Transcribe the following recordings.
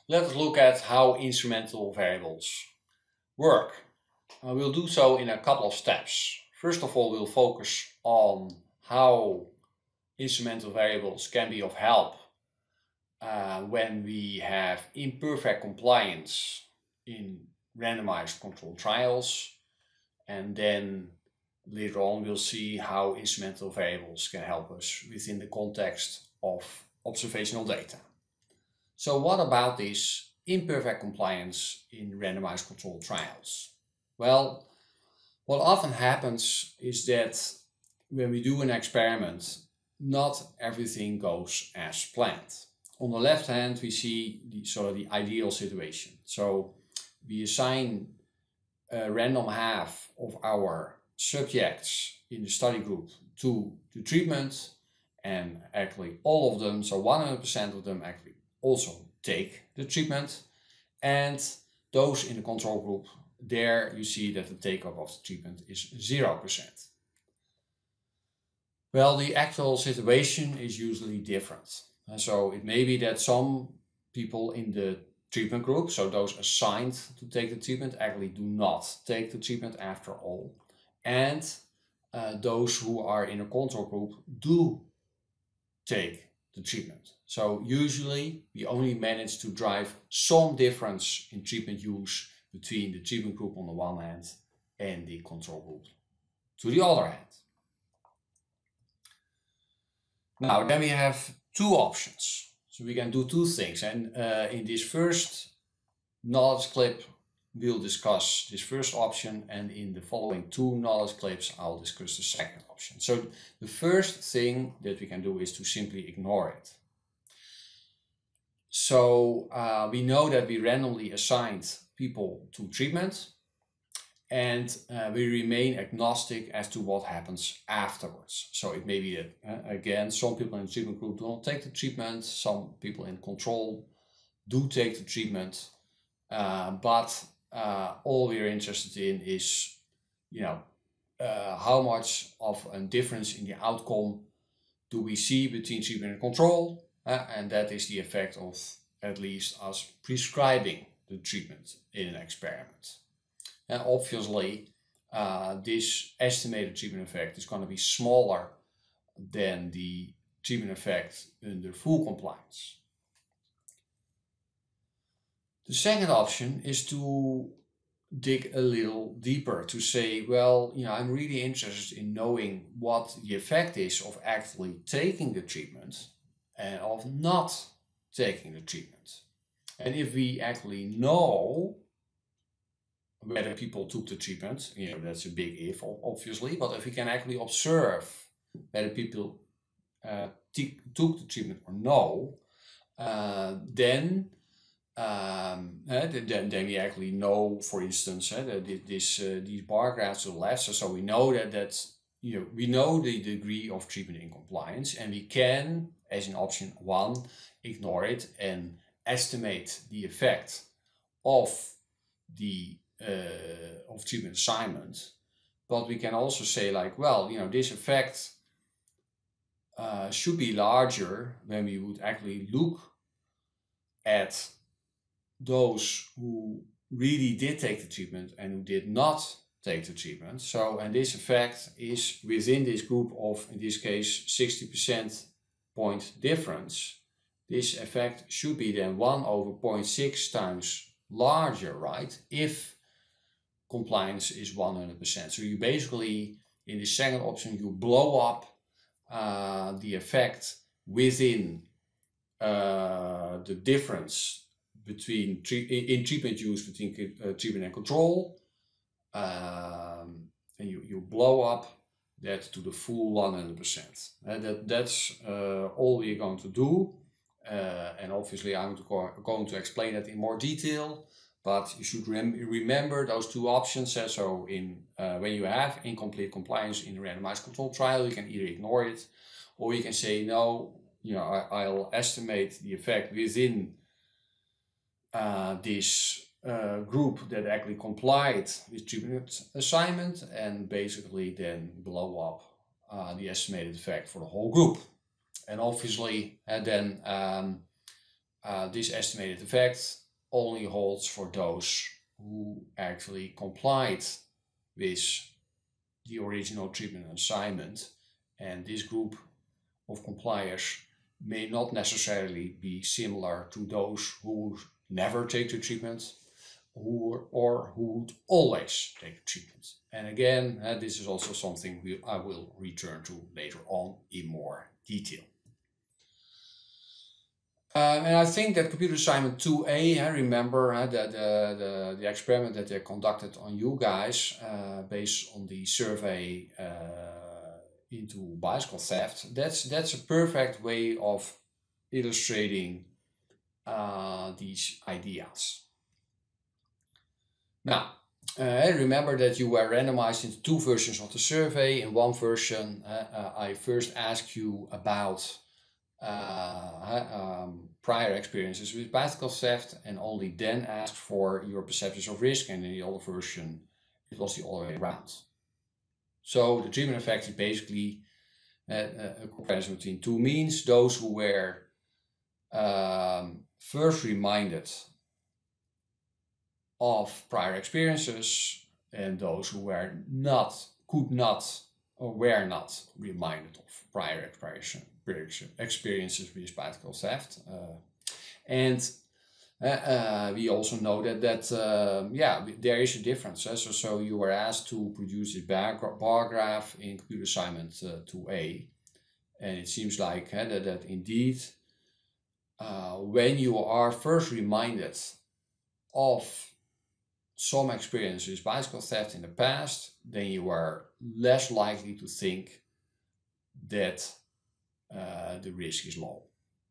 Let us look at how instrumental variables work. We'll do so in a couple of steps. First of all, we'll focus on how instrumental variables can be of help when we have imperfect compliance in randomized controlled trials. And then later on, we'll see how instrumental variables can help us within the context of observational data. So what about this imperfect compliance in randomized controlled trials? Well, what often happens is that when we do an experiment, not everything goes as planned. On the left hand, we see the ideal situation. So we assign a random half of our subjects in the study group to the treatment, and actually all of them, so 100% of them actually also take the treatment, and those in the control group, there you see that the take-up of the treatment is 0%. Well, the actual situation is usually different. And so it may be that some people in the treatment group, so those assigned to take the treatment, actually do not take the treatment after all. And those who are in a control group do take the treatment. So usually we only manage to drive some difference in treatment use between the treatment group on the one hand and the control group to the other hand. Now, then we have two options. So we can do two things. And in this first knowledge clip, we'll discuss this first option. And in the following two knowledge clips, I'll discuss the second option. So the first thing that we can do is to simply ignore it. So we know that we randomly assigned people to treatment, and we remain agnostic as to what happens afterwards. So it may be that, again, some people in the treatment group do not take the treatment, some people in control do take the treatment, but all we're interested in is, how much of a difference in the outcome do we see between treatment and control, and that is the effect of at least us prescribing the treatment in an experiment. And obviously, this estimated treatment effect is going to be smaller than the treatment effect under full compliance. The second option is to dig a little deeper, to say, well, I'm really interested in knowing what the effect is of actually taking the treatment and of not taking the treatment. And if we actually know whether people took the treatment, that's a big if, obviously, but if we can actually observe whether people took the treatment or no, then we actually know, for instance, that these bar graphs to the left, so we know that we know the degree of treatment in compliance, and we can, as in option 1, ignore it and estimate the effect of the of treatment assignment. But we can also say, like, well, this effect should be larger when we would actually look at those who really did take the treatment and who did not take the treatment. So, and this effect is within this group of, in this case, 60% point difference. This effect should be then 1 over 0.6 times larger, right? If compliance is 100%. So you basically, in the second option, you blow up the effect within the difference between in treatment use between treatment and control, and you blow up that to the full 100%. That's all we're going to do, and obviously I'm going to explain that in more detail. But you should remember those two options. So when you have incomplete compliance in a randomized controlled trial, you can either ignore it, or you can say, no, I'll estimate the effect within this group that actually complied with treatment assignment, and basically then blow up the estimated effect for the whole group. And obviously, then this estimated effect only holds for those who actually complied with the original treatment assignment, and this group of compliers may not necessarily be similar to those who never take the treatment or who would always take the treatment. And again, this is also something I will return to later on in more detail. And I think that computer assignment 2A, I remember the experiment that they conducted on you guys based on the survey into bicycle theft. That's a perfect way of illustrating these ideas. Now, remember that you were randomized into two versions of the survey. In one version, I first asked you about prior experiences with bicycle theft and only then asked for your perceptions of risk, and in the other version it was the other way around. So the treatment effect is basically a comparison between two means: those who were first reminded of prior experiences and those who were not, could not, or were not reminded of prior experiences with bicycle theft. And we also know that there is a difference. So you were asked to produce a bar graph in computer assignment 2A, and it seems like that indeed when you are first reminded of some experience with bicycle theft in the past, then you are less likely to think that the risk is low.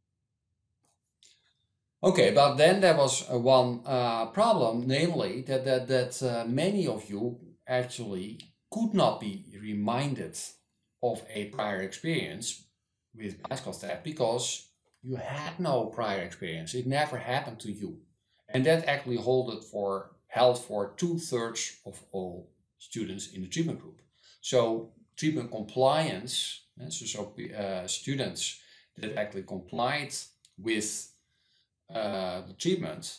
Okay, but then there was one problem, namely that many of you actually could not be reminded of a prior experience with bicycle theft because you had no prior experience. It never happened to you. And that actually held for 2/3 of all students in the treatment group. So treatment compliance, students that actually complied with the treatment,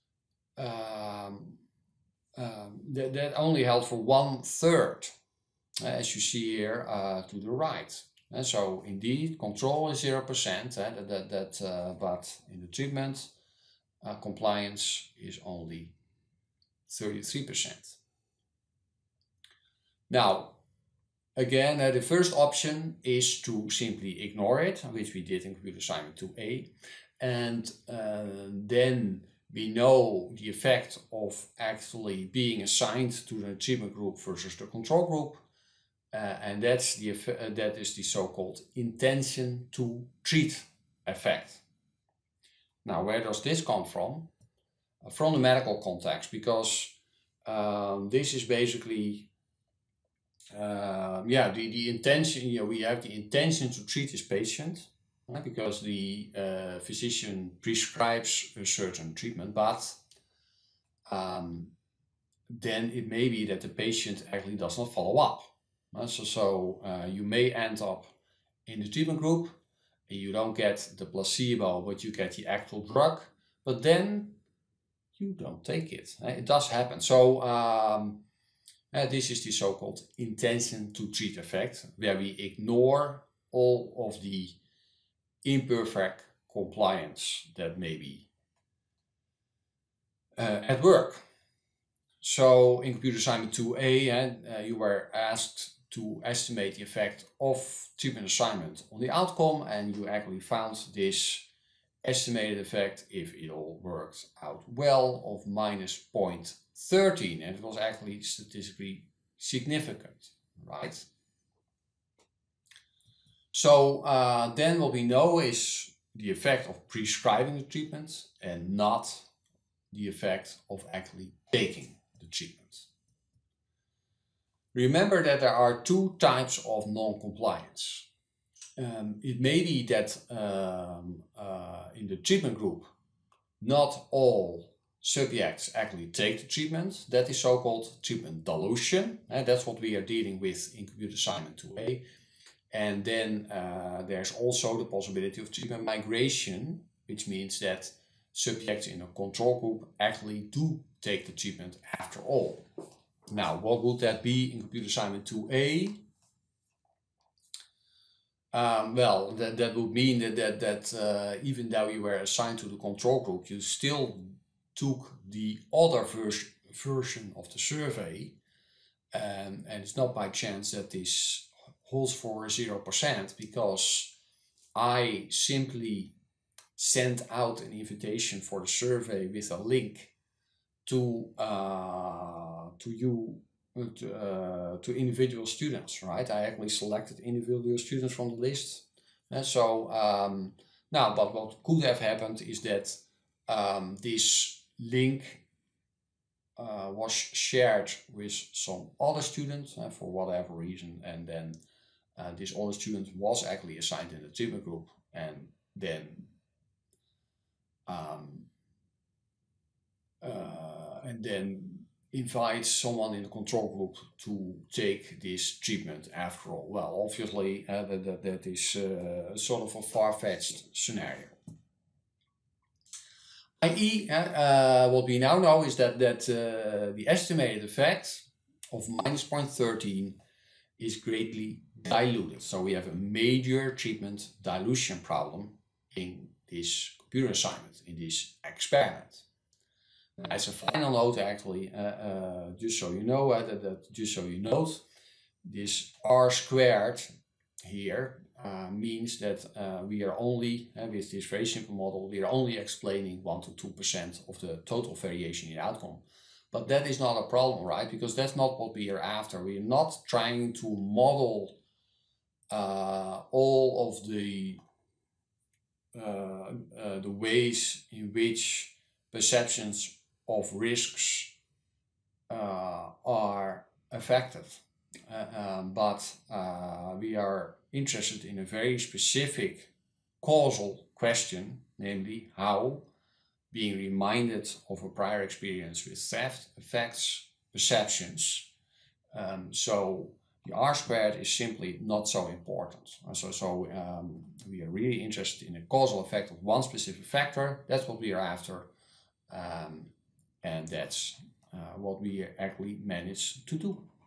that only held for 1/3, as you see here to the right. And so indeed, control is 0%, but in the treatment, compliance is only 33%. Now, again, the first option is to simply ignore it, which we did in computer assignment 2A. And then we know the effect of actually being assigned to the treatment group versus the control group. And that is the so-called intention to treat effect. Now, where does this come from? From the medical context, because this is basically the intention. We have the intention to treat this patient because the physician prescribes a certain treatment, but then it may be that the patient actually does not follow up. So you may end up in the treatment group and you don't get the placebo, but you get the actual drug, but then you don't take it. It does happen. So this is the so-called intention to treat effect, where we ignore all of the imperfect compliance that may be at work. So in computer assignment 2A, you were asked to estimate the effect of treatment assignment on the outcome, and you actually found this estimated effect, if it all worked out well, of -0.13, and it was actually statistically significant, right? So then what we know is the effect of prescribing the treatment and not the effect of actually taking the treatment. Remember that there are two types of non-compliance. It may be that in the treatment group, not all subjects actually take the treatment. That is so-called treatment dilution. That's what we are dealing with in computer assignment 2A. And then there's also the possibility of treatment migration, which means that subjects in a control group actually do take the treatment after all. Now, what would that be in computer assignment 2a? Well, that would mean that even though you were assigned to the control group, you still took the other version of the survey, and it's not by chance that this holds for 0%, because I simply sent out an invitation for the survey with a link to you, to individual students, right? I actually selected individual students from the list. And so now, but what could have happened is that this link was shared with some other student for whatever reason, and then this other student was actually assigned in the treatment group, and then invite someone in the control group to take this treatment after all. Well, obviously that is sort of a far-fetched scenario. I.e., what we now know is that the estimated effect of minus 0.13 is greatly diluted. So we have a major treatment dilution problem in this computer assignment, in this experiment. As a final note, actually, just so you know, this r squared here means that we are only, with this very simple model, we are only explaining 1 to 2% of the total variation in outcome. But that is not a problem, right? Because that's not what we are after. We are not trying to model all of the ways in which perceptions of risks are effective, but we are interested in a very specific causal question, namely how being reminded of a prior experience with theft affects perceptions. So the r squared is simply not so important. We are really interested in a causal effect of one specific factor. That's what we are after. And that's what we actually managed to do.